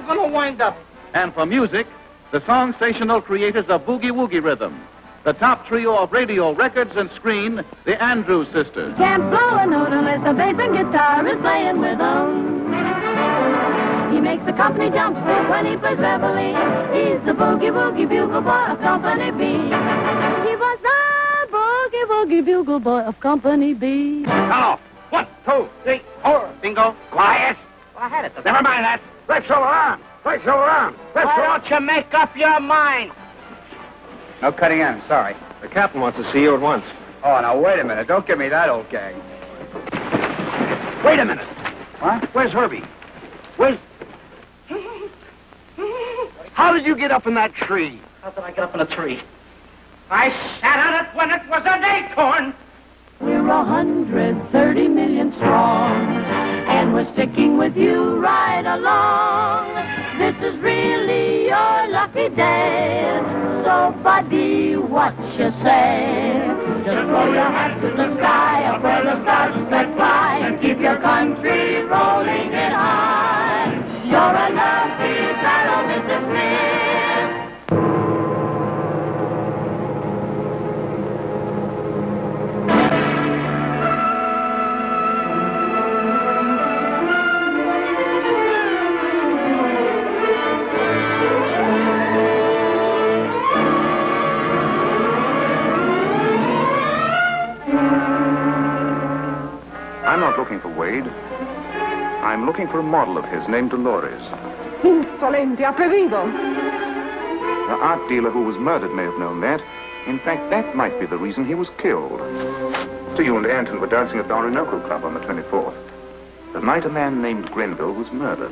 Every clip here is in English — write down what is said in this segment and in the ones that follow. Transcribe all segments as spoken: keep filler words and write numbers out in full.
going to wind up. And for music, the song-sensational creators of Boogie Woogie Rhythm, the top trio of radio records and screen, the Andrews Sisters. Can't blow a note unless the bass and guitar is playing with him. He makes the company jump when he plays reveille. He's the Boogie Woogie Bugle Boy of Company B. He was the Boogie Woogie Bugle Boy of Company B. Now, one, two, three, four. Bingo. Quiet. Well, I had it. Never mind that. Let's go around. Let's go around. Let's Why go. don't you make up your mind? No cutting in, sorry. The captain wants to see you at once. Oh, now, wait a minute. Don't give me that old gag. Wait a minute. What? Where's Herbie? Where's... How did you get up in that tree? How did I get up in a tree? I sat on it when it was an acorn. We're a hundred thirty million strong, and we're sticking with you right along. This is really your lucky day. So, buddy, what you say? Just throw your hat to the sky up where the stars that fly, and keep your country rolling it high. You're a lucky fellow, Mister Smith. I'm not looking for Wade. I'm looking for a model of his named Dolores. Insolente, atrevido. The art dealer who was murdered may have known that. In fact, that might be the reason he was killed. So you and Anton were dancing at the Orinoco Club on the twenty-fourth. The night a man named Grenville was murdered.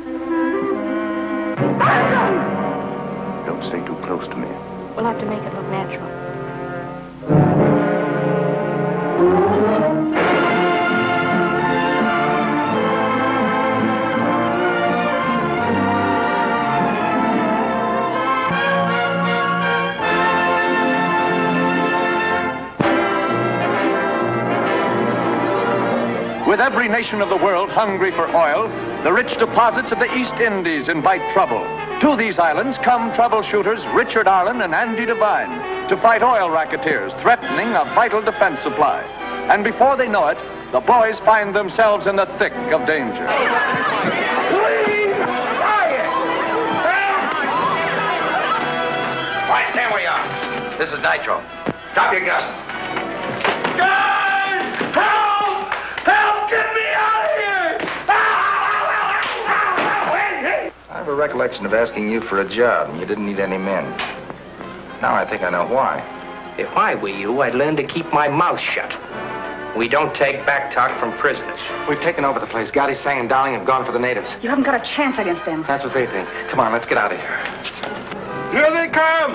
Don't stay too close to me. We'll have to make it look natural. With every nation of the world hungry for oil, the rich deposits of the East Indies invite trouble. To these islands come troubleshooters Richard Arlen and Andy Devine to fight oil racketeers threatening a vital defense supply. And before they know it, the boys find themselves in the thick of danger. Please, quiet! Quiet, stand where you are. This is Nitro. Drop your guns. Guys! Help! Help! Get me out of here! I have a recollection of asking you for a job, and you didn't need any men. Now I think I know why. If I were you, I'd learn to keep my mouth shut. We don't take back talk from prisoners. We've taken over the place. Gotti, Sang, and Darling have gone for the natives. You haven't got a chance against them. That's what they think. Come on, let's get out of here. Here they come!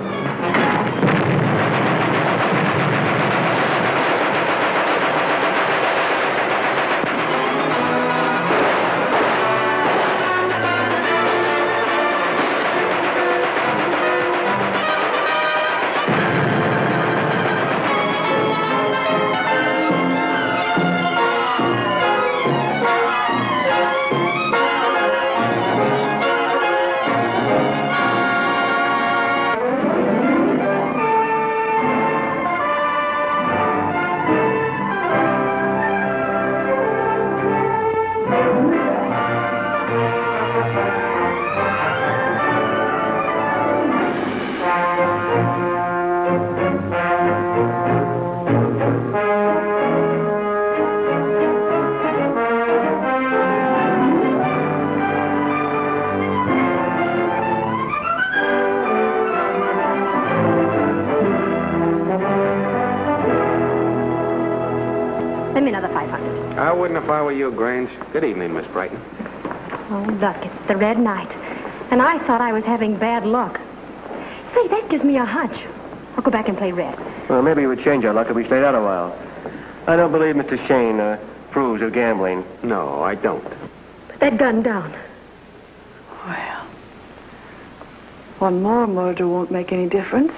Lend me another five hundred. I wouldn't if I were you, Grange. Good evening, Miss Brighton. Oh, look, it's the red night. And I thought I was having bad luck. Say, that gives me a hunch. I'll go back and play red. Well, maybe it would change our luck if we stayed out a while. I don't believe Mister Shane uh, approves of gambling. No, I don't. Put that gun down. Well, one more murder won't make any difference.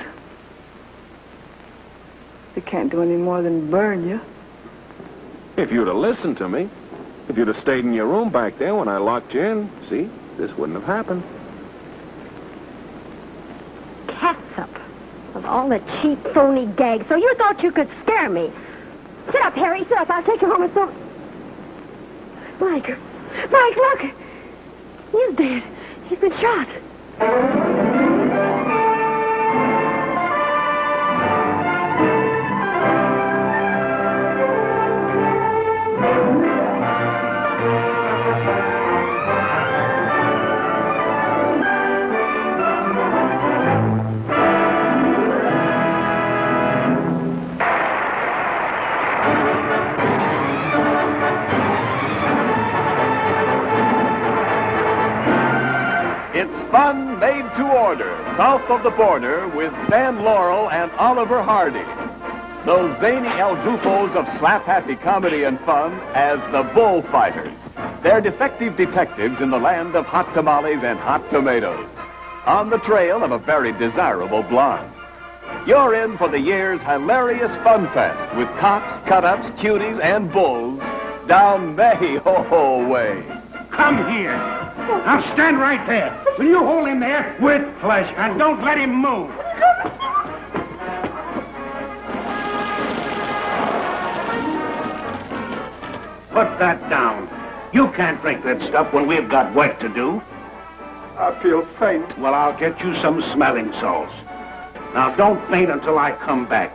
They can't do any more than burn you. If you'd have listened to me, if you'd have stayed in your room back there when I locked you in, see? this wouldn't have happened. Catsup. Of all the cheap, phony gags. So you thought you could scare me. Sit up, Harry. Sit up. I'll take you home and so... Mike. Mike, look. He's dead. He's been shot. It's fun made to order, south of the border, with Dan Laurel and Oliver Hardy. Those zany El Jufos of slap-happy comedy and fun as the Bullfighters. They're defective detectives in the land of hot tamales and hot tomatoes, on the trail of a very desirable blonde. You're in for the year's hilarious fun fest with cops, cut-ups, cuties, and bulls down May-ho-ho way. Come here. Now stand right there. Will you hold him there with pleasure and don't let him move? Put that down. You can't drink that stuff when we've got work to do. I feel faint. Well, I'll get you some smelling salts. Now don't faint until I come back.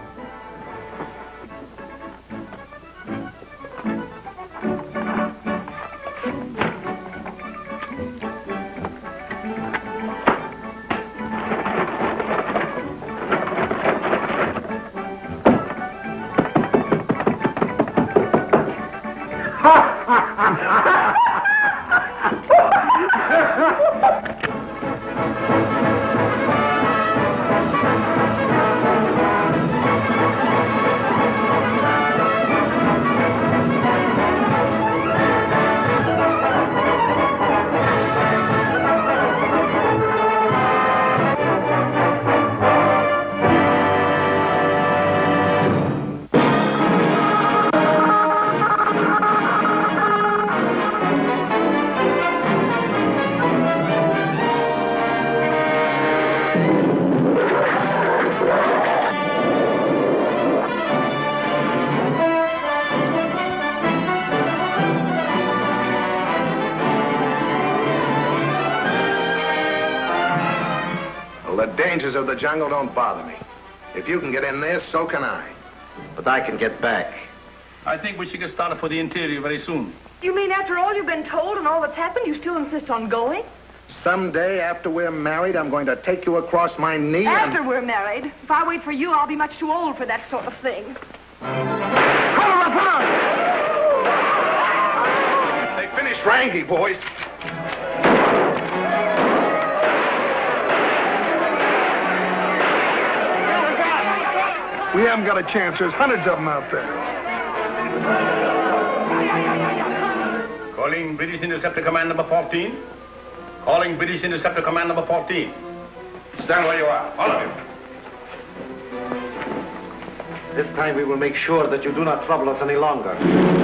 The dangers of the jungle don't bother me. If you can get in there, so can I. But I can get back. I think we should get started for the interior very soon. You mean after all you've been told and all that's happened, you still insist on going? Someday, after we're married, I'm going to take you across my knee After and... we're married. If I wait for you, I'll be much too old for that sort of thing. They finished Rangy, boys. We haven't got a chance. There's hundreds of them out there. Calling British Interceptor Command number fourteen. Calling British Interceptor Command number fourteen. Stand where you are, all of you. This time we will make sure that you do not trouble us any longer.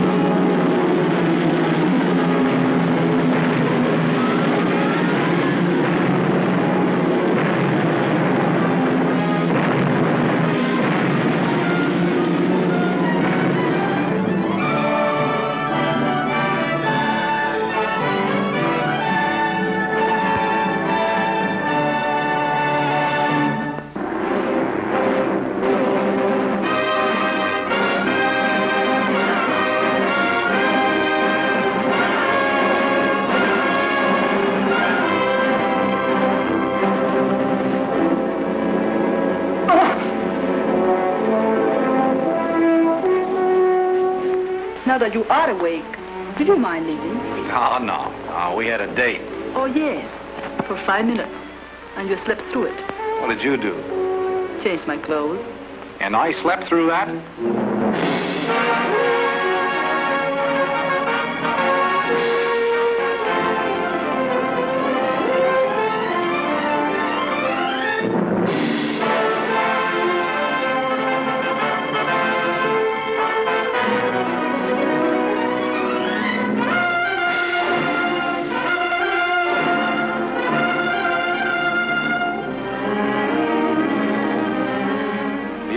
Now that you are awake, did you mind leaving? Oh, no. Oh, we had a date. Oh, yes. For five minutes. And you slept through it. What did you do? Changed my clothes. And I slept through that?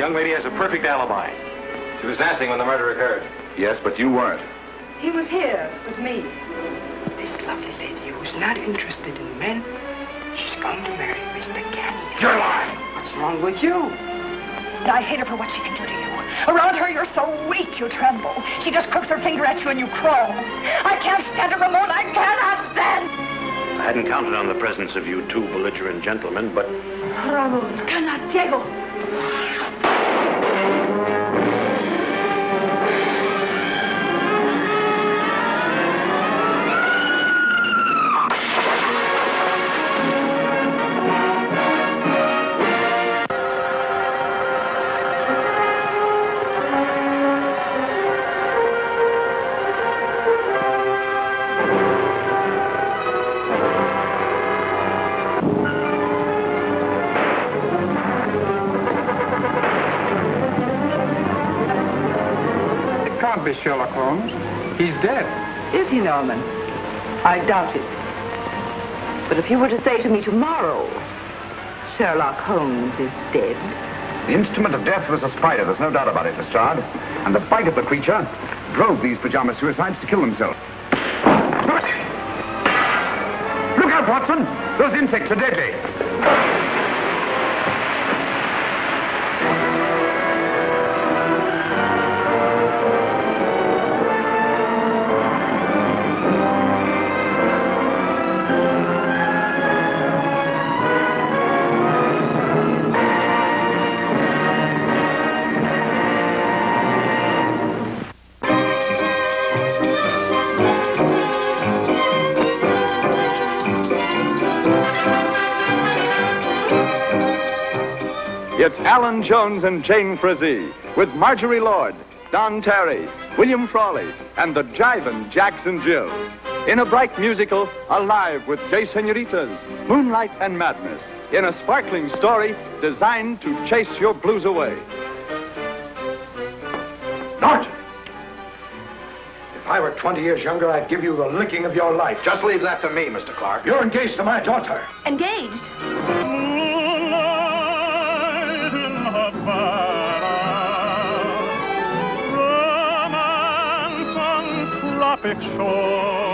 young lady has a perfect alibi. She was dancing when the murder occurred. Yes, but you weren't. He was here with me. This lovely lady who's not interested in men, she's going to marry Mister Canyon. You're lying. What's wrong with you? I hate her for what she can do to you. Around her, you're so weak, you tremble. She just crooks her finger at you and you crawl. I can't stand it, Ramon. I cannot stand. I hadn't counted on the presence of you two belligerent gentlemen, but... Ramon, cannot, Diego. Be Sherlock Holmes. He's dead. Is he, Norman? I doubt it. But if you were to say to me tomorrow, Sherlock Holmes is dead. The instrument of death was a spider, there's no doubt about it, Lestrade. And the bite of the creature drove these pajama suicides to kill themselves. Look out, Watson! Those insects are deadly. It's Alan Jones and Jane Frazee with Marjorie Lord, Don Terry, William Frawley, and the jivin' Jackson Jill in a bright musical, Alive with Gay Senoritas, Moonlight and Madness, in a sparkling story designed to chase your blues away. Norton! If I were twenty years younger, I'd give you the licking of your life. Just leave that to me, Mister Clark. You're engaged to my daughter. Engaged? Romance on tropic shore.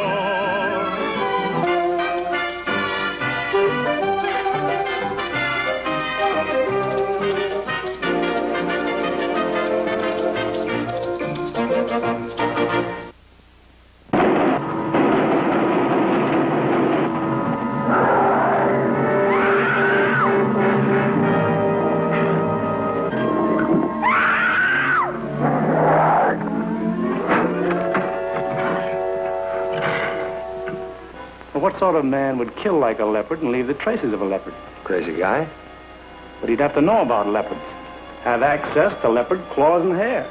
What sort of man would kill like a leopard and leave the traces of a leopard? Crazy guy. But he'd have to know about leopards. Have access to leopard claws and hair.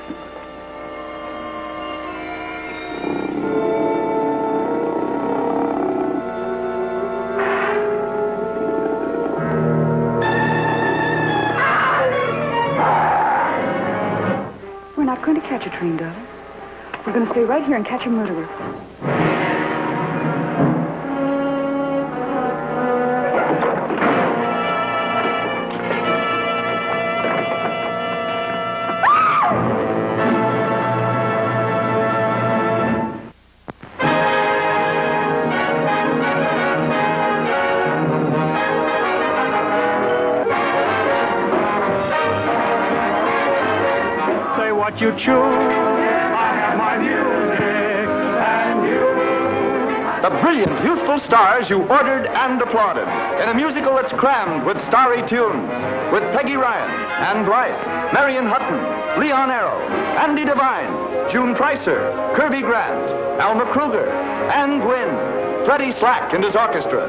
We're not going to catch a train, darling. We're going to stay right here and catch a murderer. What you choose, I have my music and you. The brilliant, youthful stars you ordered and applauded in a musical that's crammed with starry tunes, with Peggy Ryan, Ann Blythe, Marion Hutton, Leon Arrow, Andy Devine, June Pricer, Kirby Grant, Alma Kruger, Ann Gwynn, Freddie Slack and his orchestra.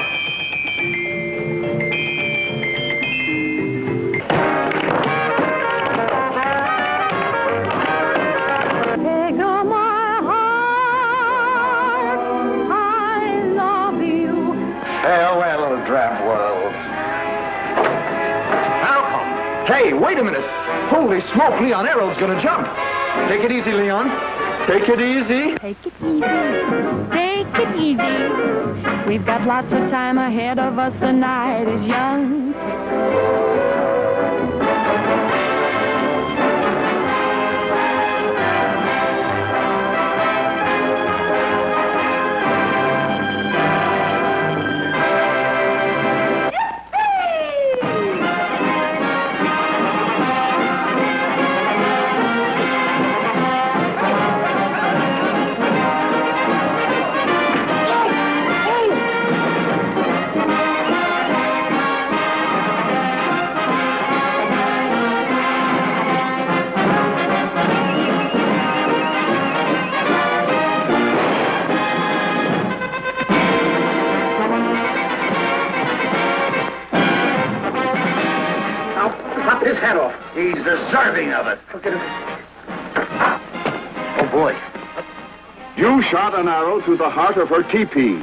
Farewell, drab world. Malcolm! Hey, wait a minute. Holy smoke, Leon Arrow's gonna jump. Take it easy, Leon. Take it easy. Take it easy. Take it easy. We've got lots of time ahead of us. The night is young. He's deserving of it. Oh, boy. You shot an arrow through the heart of her teepee.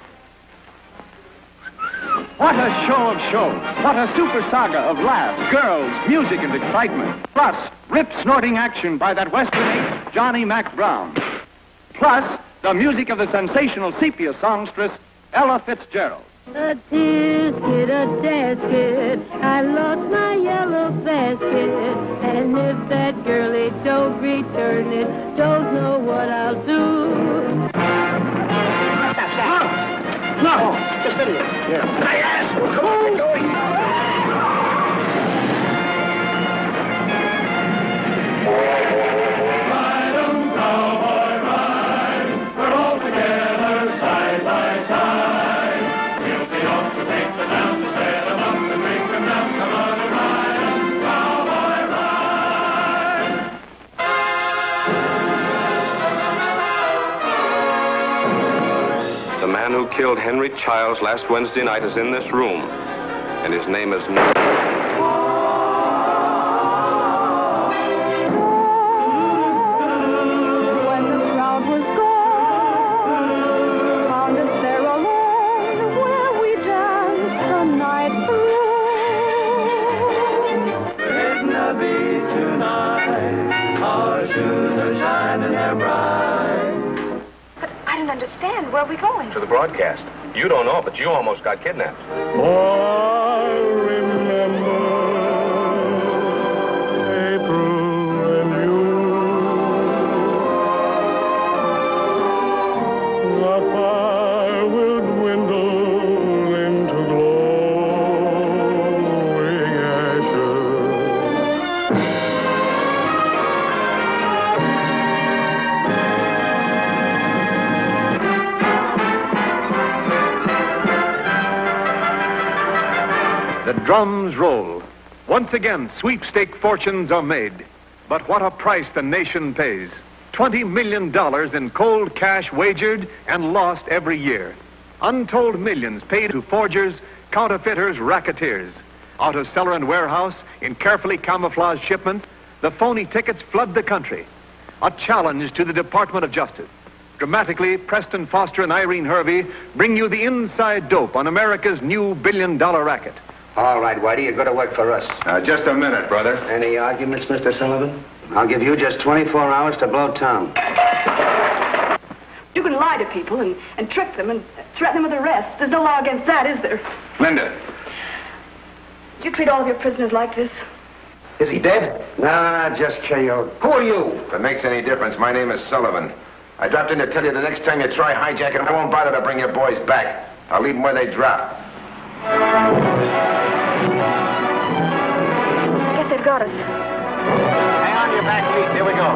What a show of shows. What a super saga of laughs, girls, music, and excitement. Plus, rip-snorting action by that Western ace, Johnny Mac Brown. Plus, the music of the sensational sepia songstress, Ella Fitzgerald. A tisket, a dasket, I lost my yellow basket. And if that girlie don't return it, don't know what I'll do. Stop, stop. No, just a minute. Yeah. My ass! Come on, going. Ride 'em, cowboy, ride. We're all together, side by side. We'll be off to take the dance, to set 'em up and make 'em dance. Come on and ride 'em, cowboy, ride. The man who killed Henry Childs last Wednesday night is in this room, and his name is... When the crowd was gone, found us there alone, where we danced the night through. We're gonna be tonight. Our shoes are shining, they're bright. I don't understand. Where are we going? To the broadcast. You don't know, but you almost got kidnapped. I remember April and you. The fire will dwindle into glowing The drums roll. Once again, sweepstake fortunes are made. But what a price the nation pays. twenty million dollars in cold cash wagered and lost every year. Untold millions paid to forgers, counterfeiters, racketeers. Out of cellar and warehouse, in carefully camouflaged shipment, the phony tickets flood the country. A challenge to the Department of Justice. Dramatically, Preston Foster and Irene Hervey bring you the inside dope on America's new billion-dollar racket. All right, Whitey, you're going to work for us. Uh, just a minute, brother. Any arguments, Mister Sullivan? I'll give you just twenty-four hours to blow town. You can lie to people and, and trick them and threaten them with arrest. There's no law against that, is there? Linda. Do you treat all of your prisoners like this? Is he dead? Nah, just K O'd. Who are you? If it makes any difference, my name is Sullivan. I dropped in to tell you the next time you try hijacking, I won't bother to bring your boys back. I'll leave them where they drop. I guess they've got us. Hang on to your back feet. Here we go.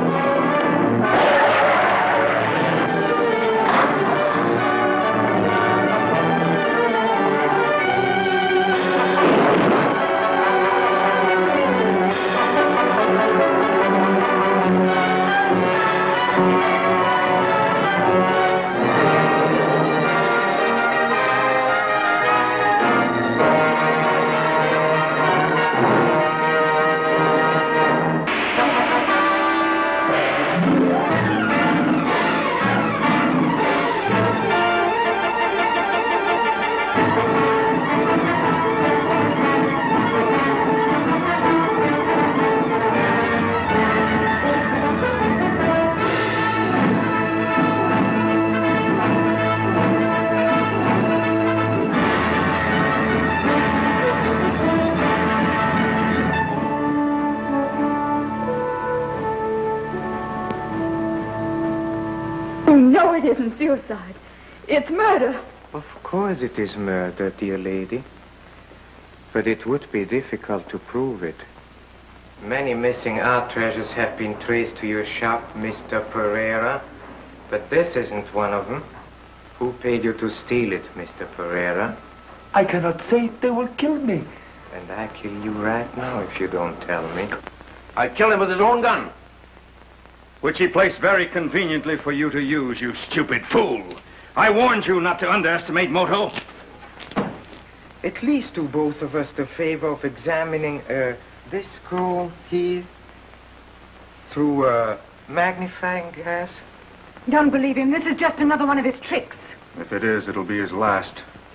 No, it isn't suicide. It's murder. Of course it is murder, dear lady. But it would be difficult to prove it. Many missing art treasures have been traced to your shop, Mister Pereira. But this isn't one of them. Who paid you to steal it, Mister Pereira? I cannot say. They will kill me. And I kill you right now if you don't tell me. I killed him with his own gun, which he placed very conveniently for you to use, you stupid fool. I warned you not to underestimate Moto. At least do both of us the favor of examining uh, This screw here through a magnifying glass? Don't believe him. This is just another one of his tricks. If it is, it'll be his last.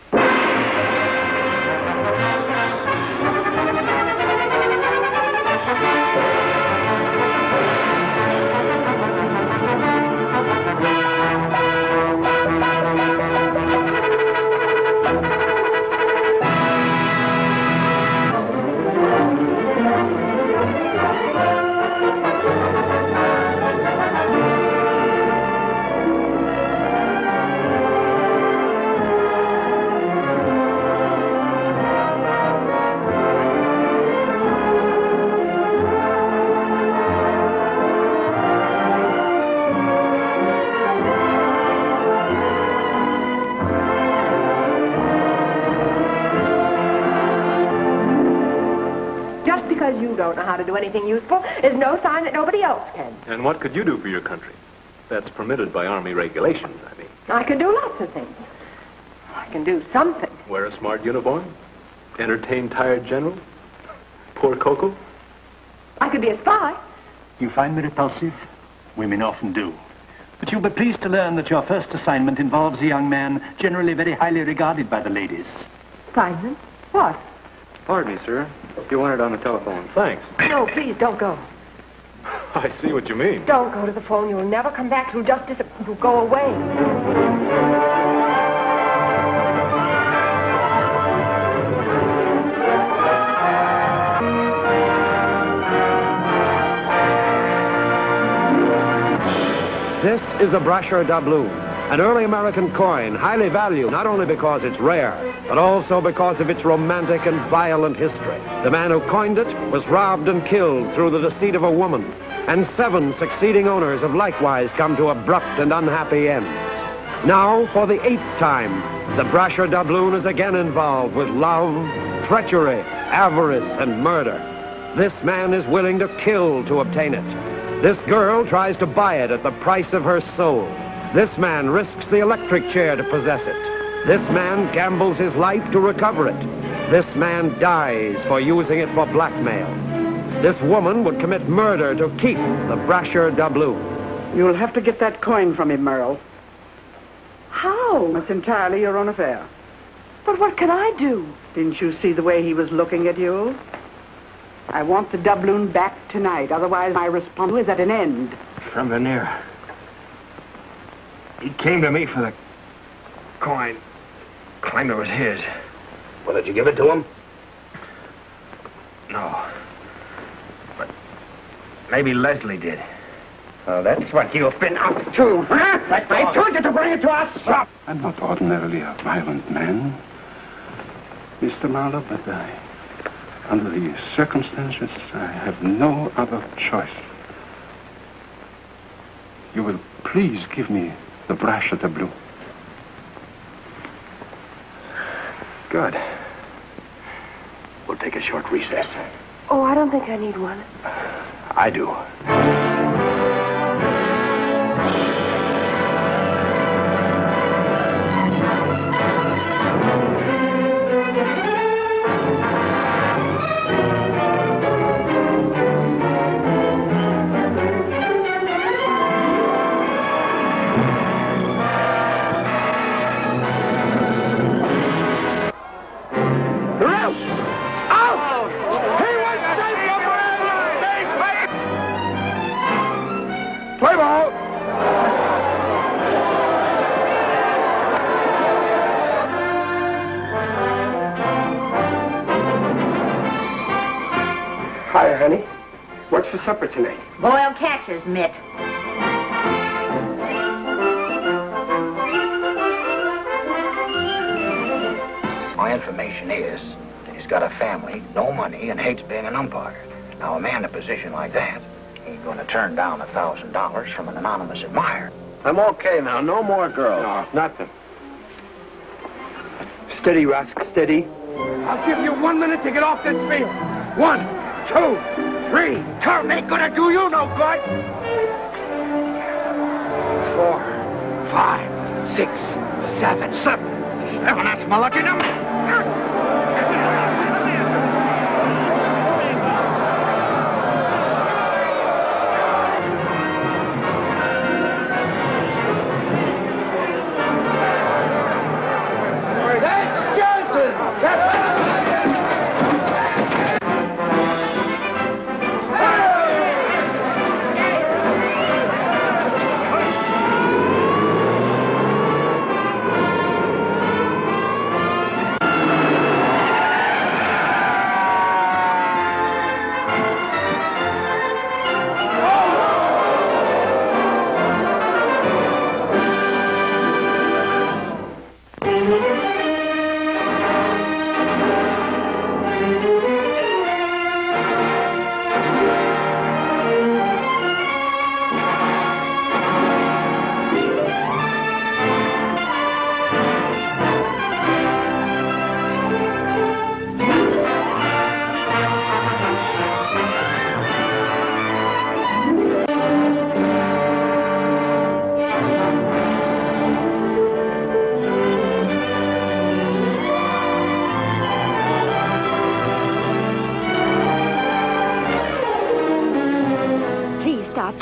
Don't know how to do anything useful is no sign that nobody else can. And what could you do for your country? That's permitted by Army regulations, I mean. I can do lots of things. I can do something. Wear a smart uniform? Entertain tired generals? Pour cocoa? I could be a spy. You find me repulsive? Women often do. But you'll be pleased to learn that your first assignment involves a young man generally very highly regarded by the ladies. Assignment? What? Pardon me, sir. You want it on the telephone. Thanks. No, please, don't go. I see what you mean. Don't go to the phone. You'll never come back. You'll just dis- you'll go away. This is the brasher doubloon, an early American coin, highly valued not only because it's rare, but also because of its romantic and violent history. The man who coined it was robbed and killed through the deceit of a woman, and seven succeeding owners have likewise come to abrupt and unhappy ends. Now, for the eighth time, the brasher doubloon is again involved with love, treachery, avarice, and murder. This man is willing to kill to obtain it. This girl tries to buy it at the price of her soul. This man risks the electric chair to possess it. This man gambles his life to recover it. This man dies for using it for blackmail. This woman would commit murder to keep the brasher doubloon. You'll have to get that coin from him, Merle. How? It's entirely your own affair. But what can I do? Didn't you see the way he was looking at you? I want the doubloon back tonight, otherwise my response is at an end. From Veneer. He came to me for the coin. Claimed it was his. Well, did you give it to him? No. But maybe Leslie did. Oh, that's what you've been up to, huh? I told you to bring it to us. Stop. I'm not ordinarily a violent man, Mister Marlowe, but I, under the circumstances, I have no other choice. You will please give me the brasher doubloon. Good. We'll take a short recess. Oh, I don't think I need one. I do. Play ball! Hi, honey. What's for supper tonight? Boiled catches, Mitt. My information is that he's got a family, no money, and hates being an umpire. Now, a man in a position like that ain't going to turn down a thousand dollars from an anonymous admirer. I'm okay now. No more girls. No, nothing. Steady, Rusk, steady. I'll give you one minute to get off this field. One, two, three. Turn ain't gonna do you no good. Four, five, six, seven, seven. Seven, that's my lucky number.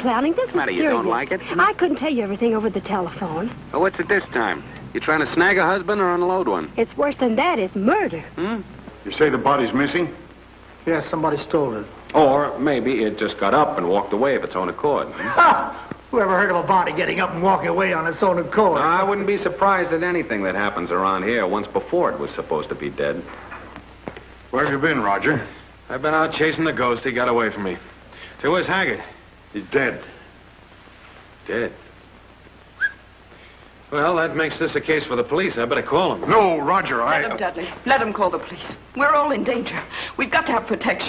clowning. This was matter, you serious. don't like it? I couldn't tell you everything over the telephone. Oh, what's it this time? You trying to snag a husband or unload one? It's worse than that. It's murder. Hmm? You say the body's missing? Yes, somebody stole it. Or maybe it just got up and walked away of its own accord. Ha! Who ever heard of a body getting up and walking away on its own accord? I wouldn't be surprised at anything that happens around here once before it was supposed to be dead. Where have you been, Roger? I've been out chasing the ghost. He got away from me. Say, where's Haggard? He's dead. Dead? Well, that makes this a case for the police. I better call him. No, Roger, I... Let him, Dudley. Let him call the police. We're all in danger. We've got to have protection.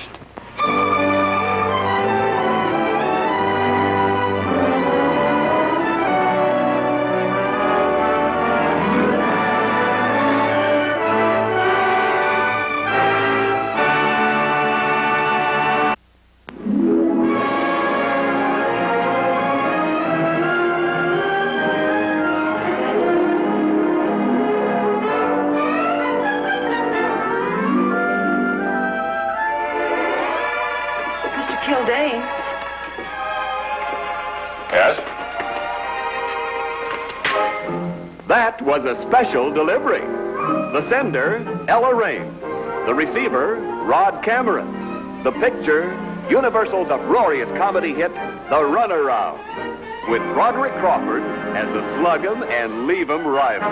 That was a special delivery. The sender, Ella Raines. The receiver, Rod Cameron. The picture, Universal's uproarious comedy hit, The Runaround, with Broderick Crawford as the slug-'em and leave-'em rival.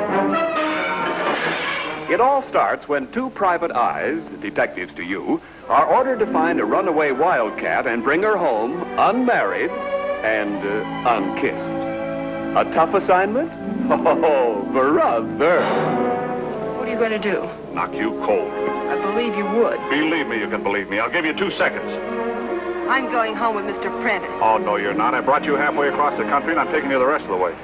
It all starts when two private eyes, detectives to you, are ordered to find a runaway wildcat and bring her home unmarried and uh, unkissed. A tough assignment? Oh, brother. What are you going to do? Knock you cold. I believe you would. Believe me, you can believe me. I'll give you two seconds. I'm going home with Mister Prentice. Oh, no, you're not. I brought you halfway across the country, and I'm taking you the rest of the way.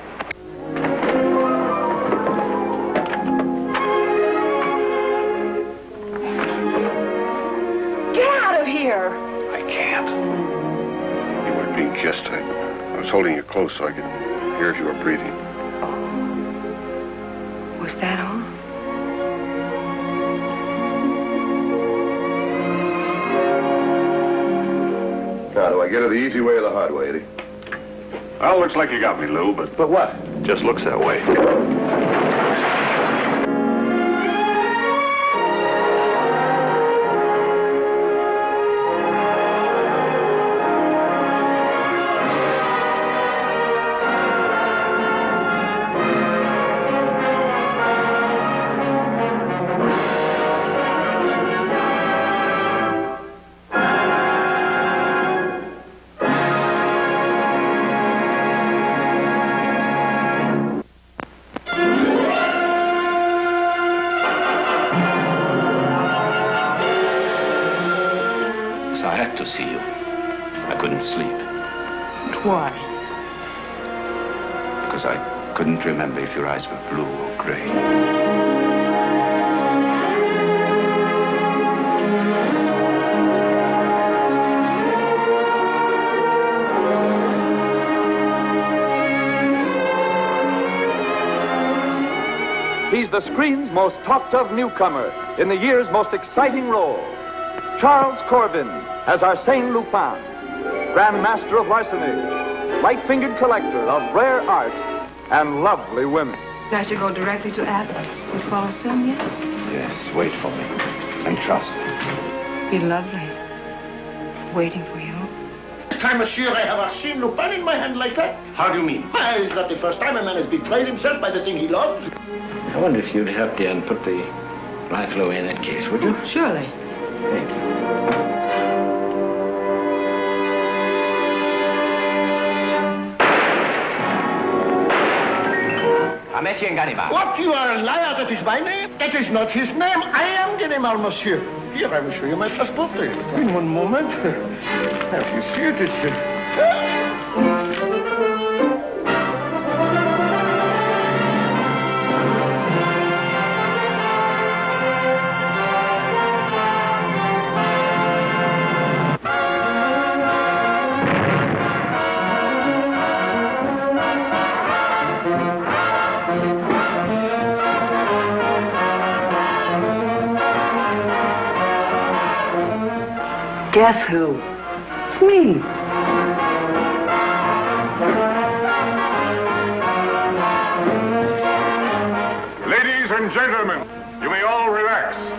Get out of here! I can't. You weren't being kissed. I, I was holding you close so I could hear if you were breathing. Was that all? Now, do I get it the easy way or the hard way, Eddie? Well, looks like you got me, Lou, but... But what? Just looks that way. To see you. I couldn't sleep. Why? Because I couldn't remember if your eyes were blue or gray. He's the screen's most talked-of newcomer in the year's most exciting role. Charles Corbin as Arsène Lupin, Grand Master of Larceny, light-fingered collector of rare art and lovely women. I should go directly to Athens. Would follow soon, yes? Yes, wait for me. And trust me. Be lovely. Waiting for you. Time, monsieur, I have Arsène Lupin in my hand like that. How do you mean? Why, it's not the first time a man has betrayed himself by the thing he loves. I wonder if you'd help dear and put the life away in that case, would you? Surely. Thank you. I met you in Ganimard. What? You are a liar. That is my name. That is not his name. I am Ganimard, monsieur. Here, I will show you my passport. In one moment. Have you see it? It's... Guess who? It's me.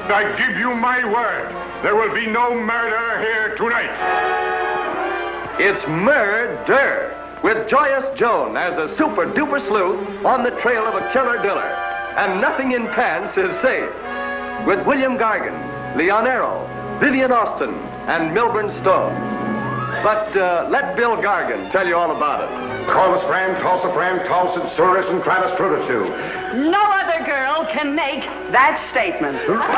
I give you my word, there will be no murder here tonight. It's murder, with Joyous Joan as a super-duper sleuth on the trail of a killer diller. And nothing in pants is safe. With William Gargan, Leon Errol, Vivian Austin, and Milburn Stone. But uh, let Bill Gargan tell you all about it. Corvus Ram, Tulsa Fram, Tulsa, Surus, and Travis Trudeau. No other girl can make that statement.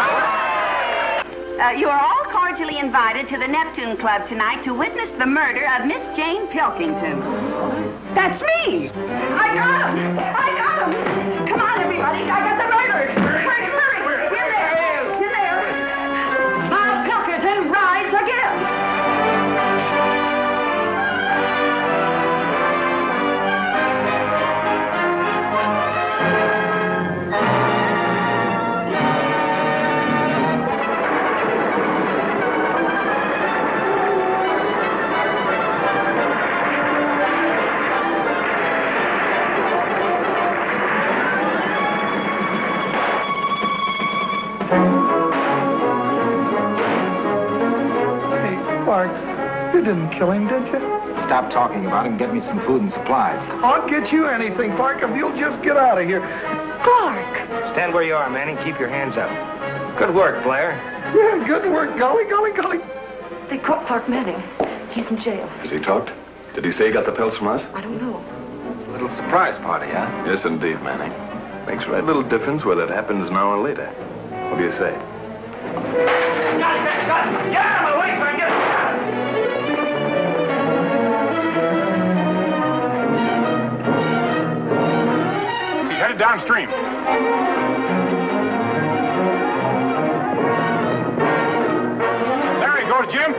Uh, you are all cordially invited to the Neptune Club tonight to witness the murder of Miss Jane Pilkington. That's me. I got him. I got him. Come on, everybody. I got the murderer. Hurry, hurry. Here there. Here there. Bob Pilkington rides again. You didn't kill him, did you? Stop talking about him. Get me some food and supplies. I'll get you anything, Clark, if you'll just get out of here. Clark! Stand where you are, Manning. Keep your hands up. Good work, Blair. Yeah, good work. Golly, golly, golly. They caught Clark Manning. He's in jail. Has he talked? Did he say he got the pills from us? I don't know. A little surprise party, huh? Yes, indeed, Manning. Makes right little difference whether it happens now or later. What do you say? Got it, got it. Get out of my way so I can get it. He's headed downstream. There he goes, Jim.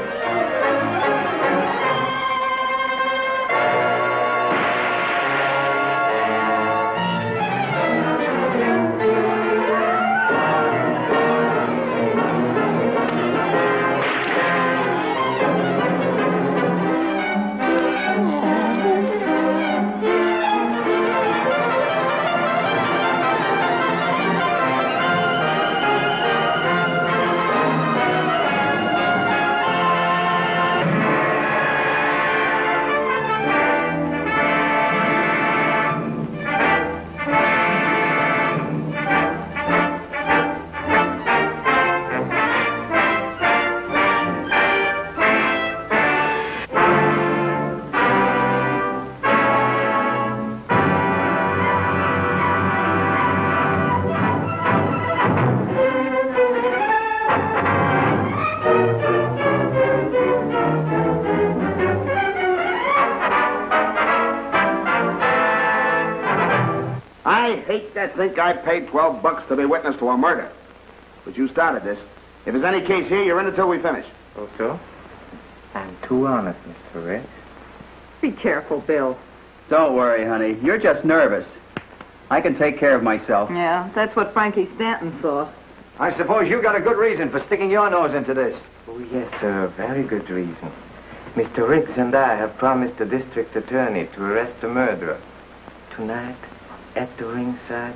I hate to think I paid twelve bucks to be witness to a murder. But you started this. If there's any case here, you're in until we finish. Oh, so? I'm too honest, Mister Rex. Be careful, Bill. Don't worry, honey. You're just nervous. I can take care of myself. Yeah, that's what Frankie Stanton thought. I suppose you got a good reason for sticking your nose into this. Oh, yes, sir. Very good reason. Mister Riggs and I have promised the district attorney to arrest the murderer. Tonight, at the ringside.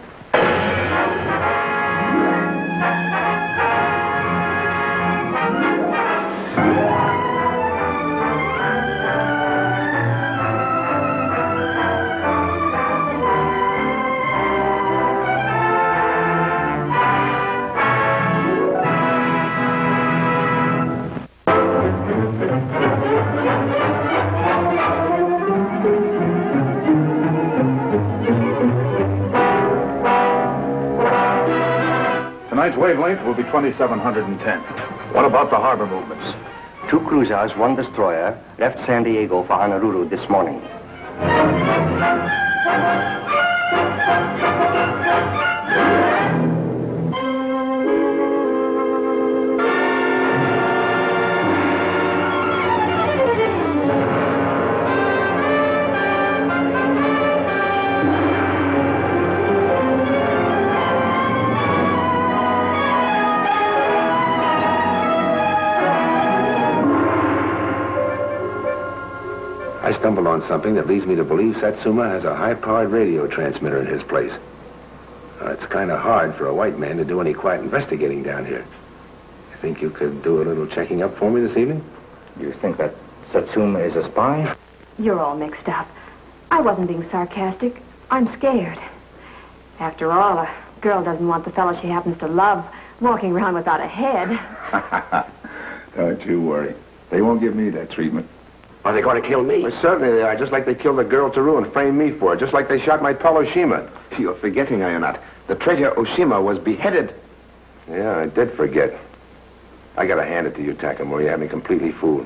Tonight's wavelength will be twenty-seven hundred ten. What about the harbor movements? Two cruisers, one destroyer, left San Diego for Honolulu this morning. I stumbled on something that leads me to believe Satsuma has a high-powered radio transmitter in his place. Uh, it's kind of hard for a white man to do any quiet investigating down here. think you could do a little checking up for me this evening? You think that Satsuma is a spy? You're all mixed up. I wasn't being sarcastic. I'm scared. After all, a girl doesn't want the fellow she happens to love walking around without a head. Don't you worry. They won't give me that treatment. Are they going to kill me? Well, certainly they are, just like they killed the girl Teru and framed me for it, just like they shot my pal Oshima. You're forgetting, are you not? The treasure Oshima was beheaded. Yeah, I did forget. I gotta hand it to you, Takamura. You have me completely fooled.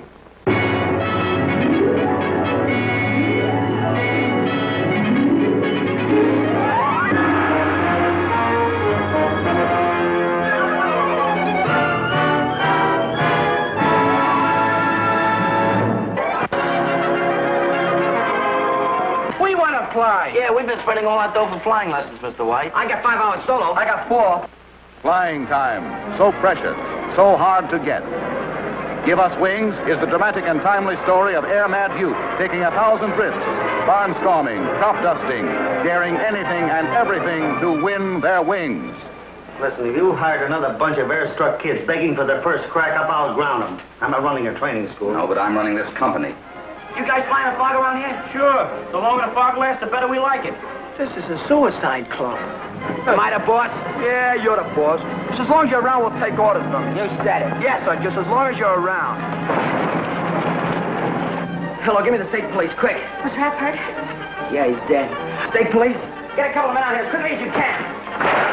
Fly. Yeah, we've been spending all our dough for flying lessons, Mister White. I got five hours solo. I got four. Flying time, so precious, so hard to get. Give Us Wings is the dramatic and timely story of air-mad youth taking a thousand risks, barnstorming, crop dusting, daring anything and everything to win their wings. Listen, if you hired another bunch of air-struck kids begging for their first crack up, I'll ground them. I'm not running a training school. No, but I'm running this company. You guys flying a fog around here? Sure. The longer the fog lasts, the better we like it. This is a suicide club. Am I the boss? Yeah, you're the boss. Just as long as you're around, we'll take orders from you. You said it. Yes, sir, just as long as you're around. Hello, give me the state police, quick. Was Rap hurt? Yeah, he's dead. State police? Get a couple of men out here as quickly as you can.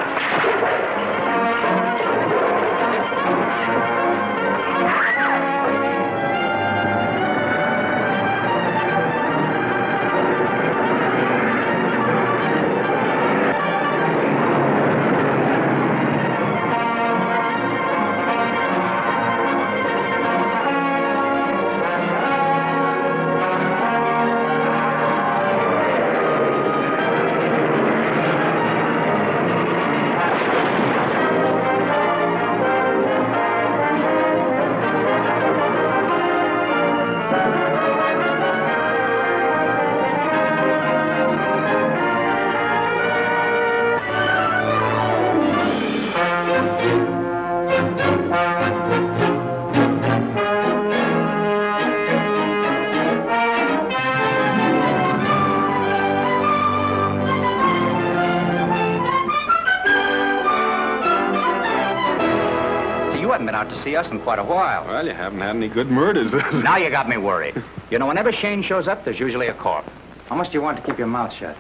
Out to see us in quite a while. Well, you haven't had any good murders. Now you got me worried. You know, whenever Shane shows up, there's usually a corpse. How much do you want to keep your mouth shut?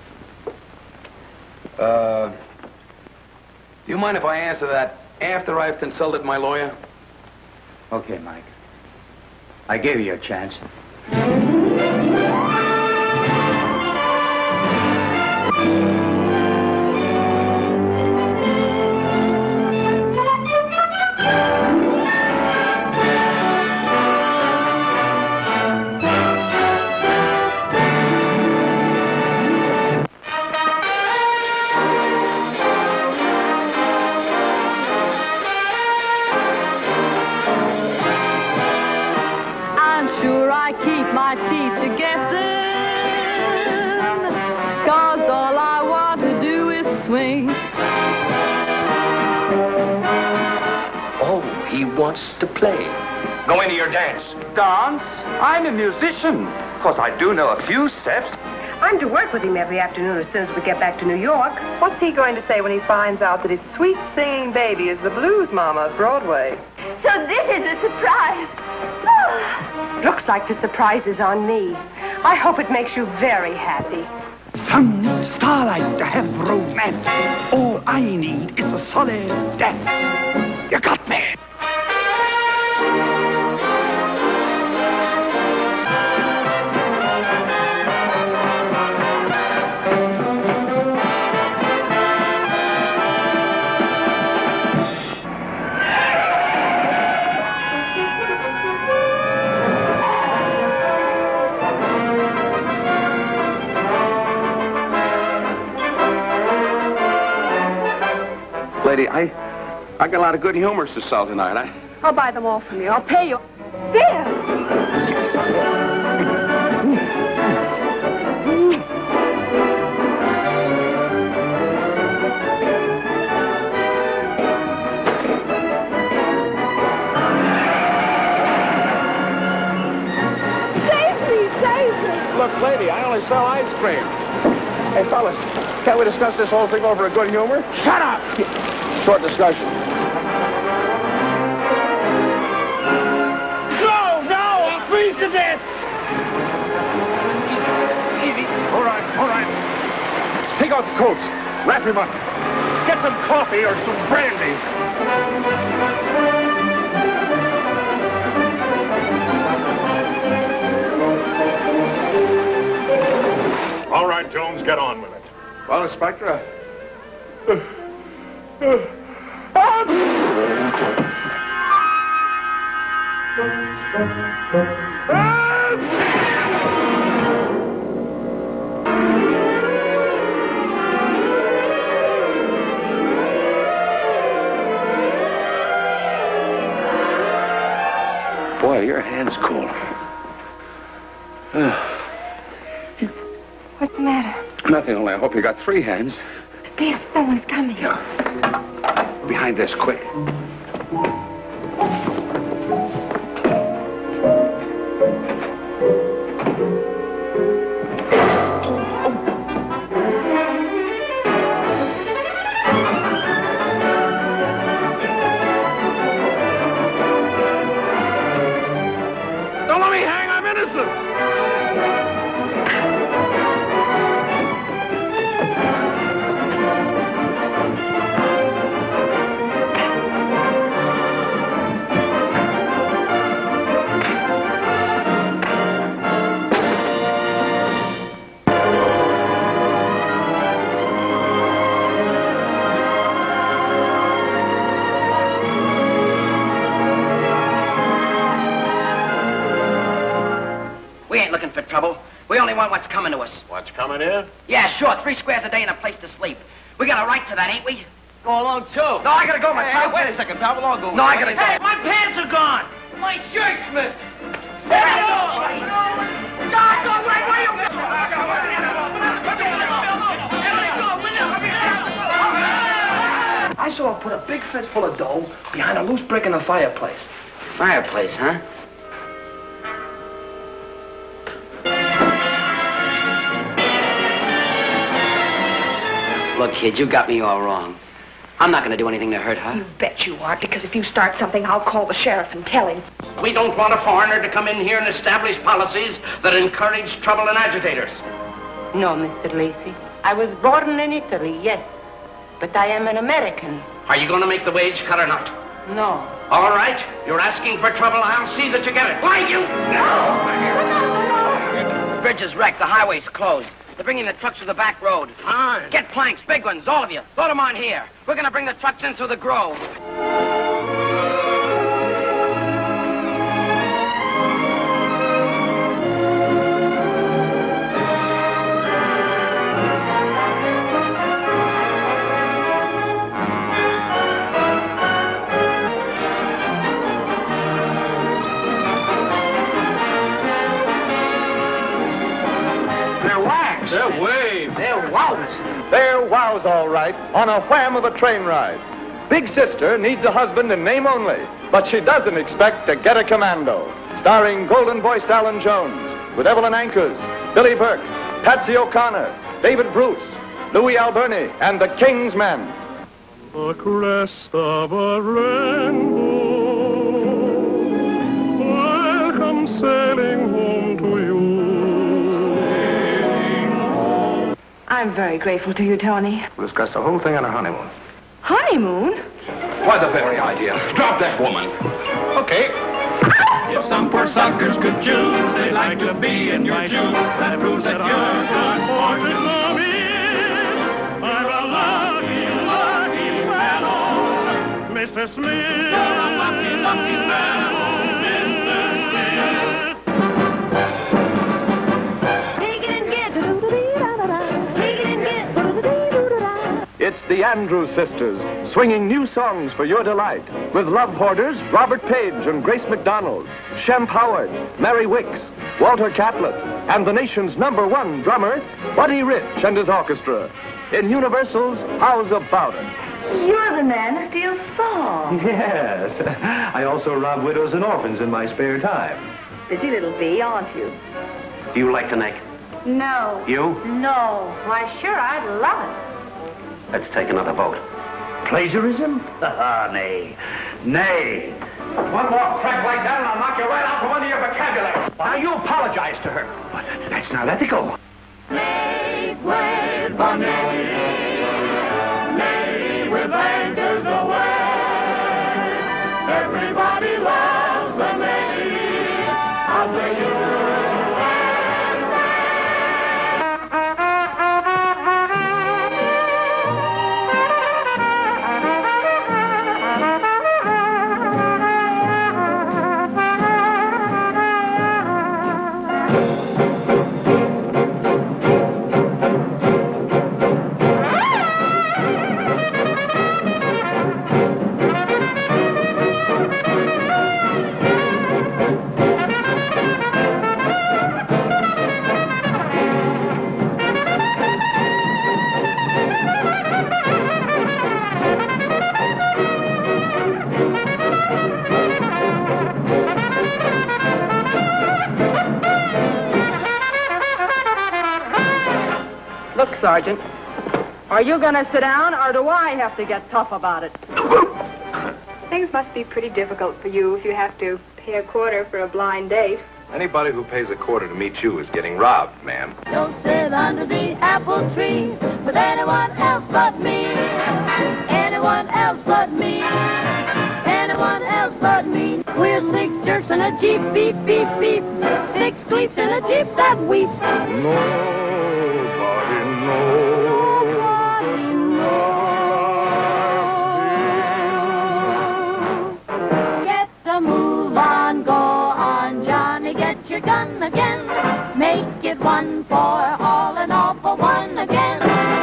Uh, do you mind if I answer that after I've consulted my lawyer? Okay, Mike. I gave you a chance. Wants to play. Go into your dance. Dance? I'm a musician. Of course, I do know a few steps. I'm to work with him every afternoon as soon as we get back to New York. What's he going to say when he finds out that his sweet singing baby is the blues mama of Broadway? So this is a surprise. Looks like the surprise is on me. I hope it makes you very happy. Sun, starlight, to have romance. All I need is a solid dance. You got me. Lady, I, I got a lot of good humors to sell tonight. I... I'll buy them all from you. I'll pay you. There! lady. I only sell ice cream. Hey, fellas, can't we discuss this whole thing over a good humor? Shut up! Short discussion. No, no, I'll freeze to death! Easy. All right, all right. Take off the coats. Wrap him up. Get some coffee or some brandy. All right, Jones, get on with it. Well, Inspector. Boy, your hand's cool. What's the matter? Nothing, only I hope you got three hands. Biff, someone's coming. Yeah. Behind this, quick. Don't let me hang, I'm innocent! We ain't looking for trouble. We only want what's coming to us. What's coming here? Yeah, sure. Three squares a day and a place to sleep. We got a right to that, ain't we? Go along, too. No, I gotta go, my Hey, pal. hey, wait a second, pal. We'll all go. No, I gotta go. Hey, my pants are gone. My shirt's missing. Hey, God, go away, will you? I saw him put a big fistful of dough behind a loose brick in the fireplace. Fireplace, huh? Look, kid, you got me all wrong. I'm not going to do anything to hurt her. You bet you aren't, because if you start something, I'll call the sheriff and tell him. We don't want a foreigner to come in here and establish policies that encourage trouble and agitators. No, Mister Lacey. I was born in Italy, yes. But I am an American. Are you going to make the wage cut or not? No. All right. You're asking for trouble. I'll see that you get it. Why, you... The bridge is wrecked. The highway's closed. They're bringing the trucks through the back road. Fine. Get planks, big ones, all of you. Load them on here. We're going to bring the trucks in through the grove. They're waves. They're wows. They're wows, all right, on a wham of a train ride. Big Sister needs a husband in name only, but she doesn't expect to get a commando. Starring golden-voiced Alan Jones, with Evelyn Ankers, Billy Burke, Patsy O'Connor, David Bruce, Louis Alberni, and the King's Men. The crest of a rainbow, I'll come sailing home to you. I'm very grateful to you, Tony. We'll discuss the whole thing on our honeymoon. Honeymoon? Why, the very idea. Drop that woman. Okay. If some poor suckers could choose, they'd like to be in your shoes. That proves that you're good fortune for me. I'm a lucky, lucky fellow, Mister Smith. You're a lucky, lucky fellow, Mister Smith. Take it and get Take it and get It's the Andrews Sisters, swinging new songs for your delight, with love hoarders Robert Page and Grace McDonald, Shemp Howard, Mary Wicks, Walter Catlett, and the nation's number one drummer, Buddy Rich and his orchestra, in Universal's How's About It? You're the man who steals songs. Yes. I also rob widows and orphans in my spare time. Busy little bee, aren't you? Do you like to neck? No. You? No. Why, sure, I'd love it. Let's take another vote. Plagiarism? Nay. Nay. One more crack like that and I'll knock you right out from under your vocabulary. Now, you apologize to her. But that's not ethical. Make way for Nellie. Nellie with anchors away. Everybody loves a lady of the U S A. Look, Sergeant, are you going to sit down, or do I have to get tough about it? Things must be pretty difficult for you if you have to pay a quarter for a blind date. Anybody who pays a quarter to meet you is getting robbed, ma'am. Don't sit under the apple tree with anyone else but me. Anyone else but me. Anyone else but me. We're six jerks in a Jeep, beep, beep, beep. Six gleeps in a Jeep that weeps. Nobody knows. Get the move on, go on, Johnny. Get your gun again. Make it one for all and all for one again.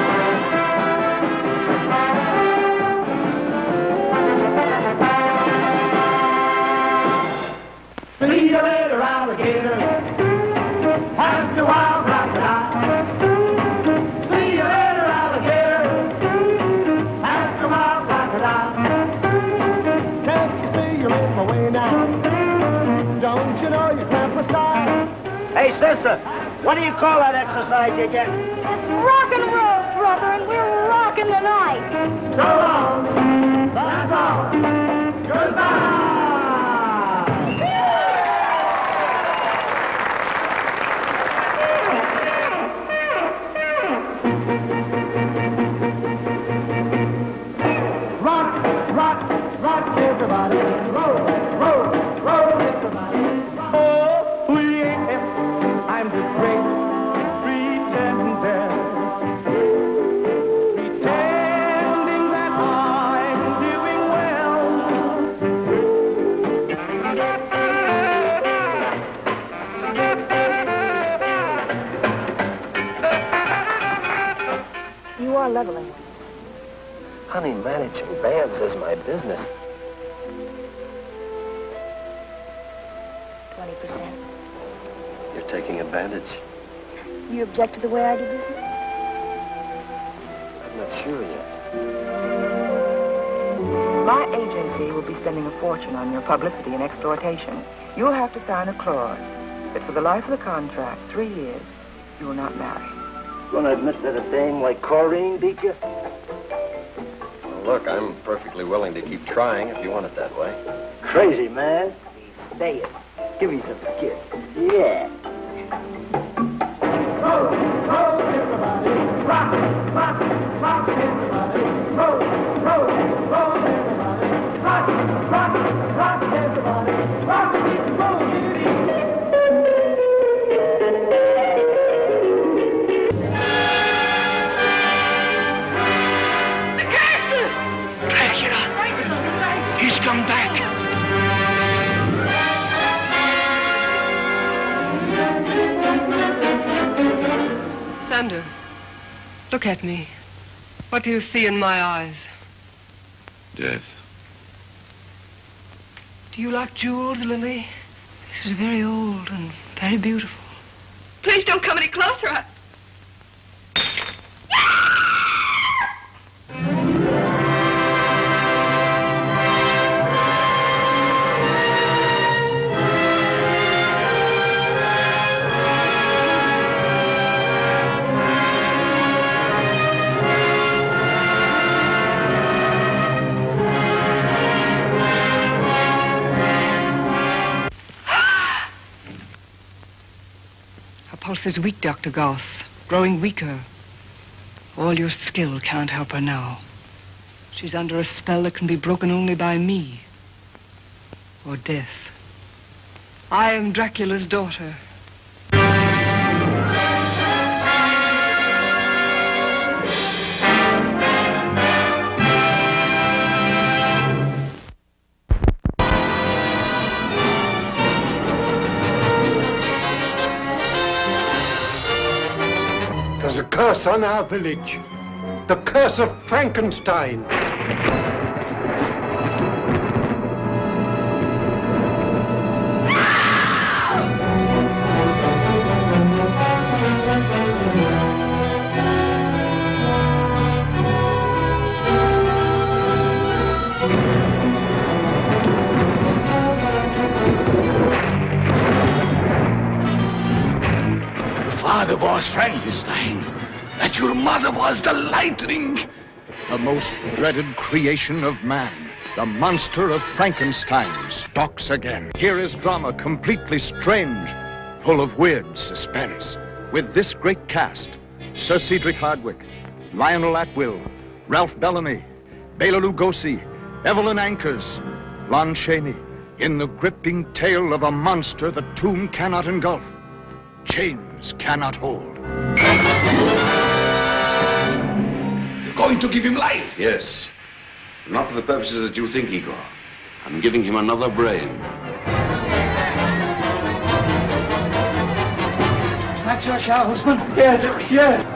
See you later, alligator. Have to wild crocodile. See you later, alligator. Have to wild crocodile. Can't you see you're in my way now? Don't you know you can't style? Hey, sister, what do you call that exercise you get? It's rock and roll, brother, and we're rocking tonight. So long. That's all. Goodbye. Rock, everybody, roll, roll, roll, everybody. Oh, yeah, I'm the great pretender, pretending that I'm doing well. You are leveling. Honey, managing bands is my business. twenty percent. You're taking advantage. You object to the way I do business? I'm not sure yet. My agency will be spending a fortune on your publicity and exploitation. You'll have to sign a clause that for the life of the contract, three years, you will not marry. Gonna admit that a dame like Corrine beat you? Look, I'm perfectly willing to keep trying if you want it that way. Crazy, man. Stay it. Give me some kiss. Yeah. Roll, roll, everybody. Rock, rock, rock, everybody. Roll, roll, roll, everybody. Rock, rock, rock, everybody. Rock, roll, He's come back. Sander, look at me. What do you see in my eyes? Death. Do you like jewels, Lily? This is very old and very beautiful. Please don't come any closer. I... pulse is weak, Doctor Goss. Growing weaker. All your skill can't help her now. She's under a spell that can be broken only by me. Or death. I am Dracula's daughter. There's a curse on our village. The curse of Frankenstein. Father was Frankenstein, that your mother was the lightning. The most dreaded creation of man, the monster of Frankenstein, stalks again. Here is drama completely strange, full of weird suspense. With this great cast, Sir Cedric Hardwicke, Lionel Atwill, Ralph Bellamy, Bela Lugosi, Evelyn Ankers, Lon Chaney, in the gripping tale of a monster the tomb cannot engulf, chains cannot hold. You're going to give him life? Yes. Not for the purposes that you think, Igor. I'm giving him another brain. That's your shower, husband? Yes, yes.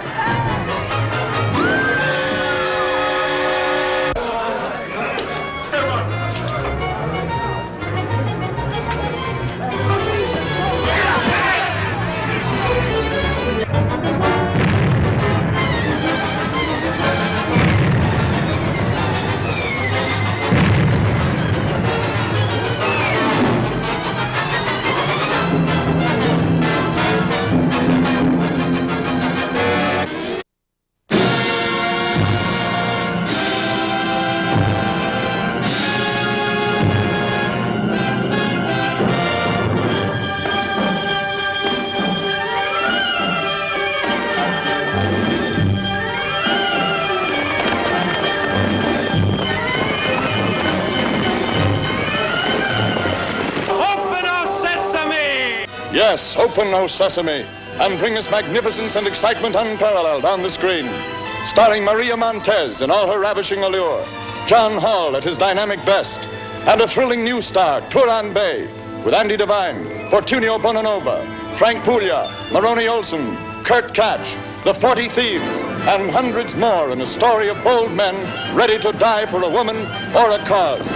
Yes, open, O Sesame, and bring us magnificence and excitement unparalleled on the screen. Starring Maria Montez in all her ravishing allure, John Hall at his dynamic best, and a thrilling new star, Turan Bay, with Andy Devine, Fortunio Bonanova, Frank Puglia, Maroney Olson, Kurt Catch, the Forty Thieves, and hundreds more in a story of bold men ready to die for a woman or a cause.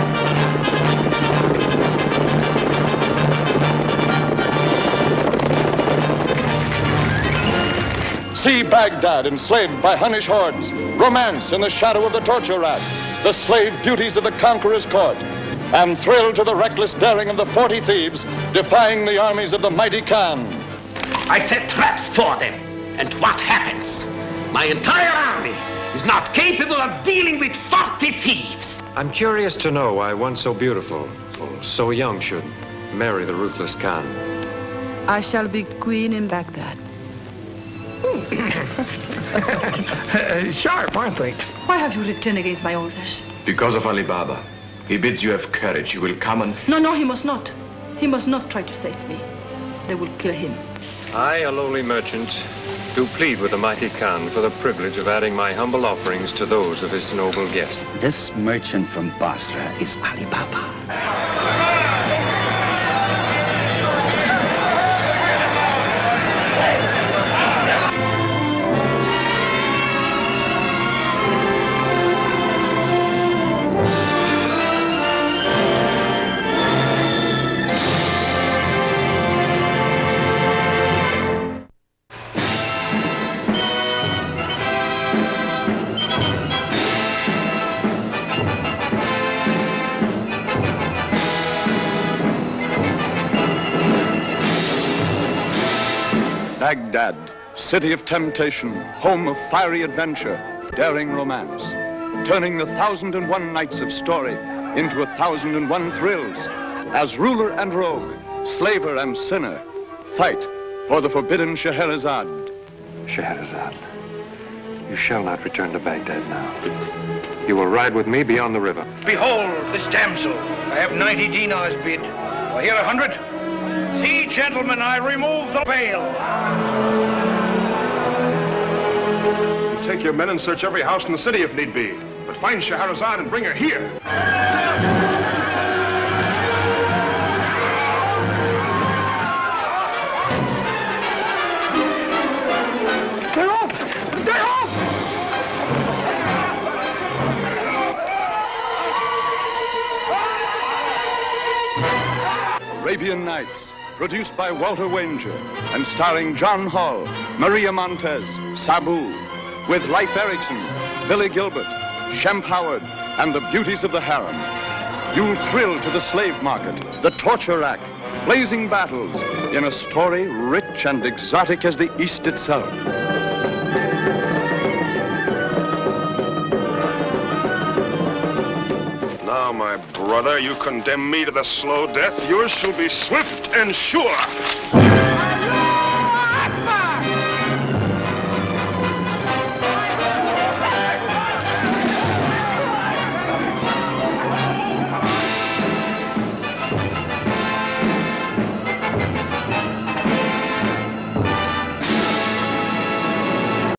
See Baghdad enslaved by Hunnish hordes, romance in the shadow of the torture rack, the slave beauties of the conqueror's court, and thrill to the reckless daring of the Forty Thieves defying the armies of the mighty Khan. I set traps for them, and what happens? My entire army is not capable of dealing with forty thieves. I'm curious to know why one so beautiful, so young, should marry the ruthless Khan. I shall be queen in Baghdad. Sharp, aren't they? Why have you returned against my orders? Because of Ali Baba. He bids you have courage. You will come and... No, no, he must not. He must not try to save me. They will kill him. I, a lowly merchant, do plead with the mighty Khan for the privilege of adding my humble offerings to those of his noble guest. This merchant from Basra is Ali Baba. Baghdad, city of temptation, home of fiery adventure, daring romance, turning the thousand and one nights of story into a thousand and one thrills, as ruler and rogue, slaver and sinner, fight for the forbidden Scheherazade. Scheherazade, you shall not return to Baghdad now. You will ride with me beyond the river. Behold this damsel. I have ninety dinars bid. Do I hear a hundred? See, gentlemen, I remove the veil. Take your men and search every house in the city if need be. But find Scheherazade and bring her here. They're off! They're off! Arabian Nights, produced by Walter Wanger and starring John Hall, Maria Montez, Sabu, with Leif Erikson, Billy Gilbert, Shemp Howard, and the beauties of the harem. You'll thrill to the slave market, the torture rack, blazing battles, in a story rich and exotic as the East itself. Now, my brother, you condemn me to the slow death. Yours shall be swift and sure.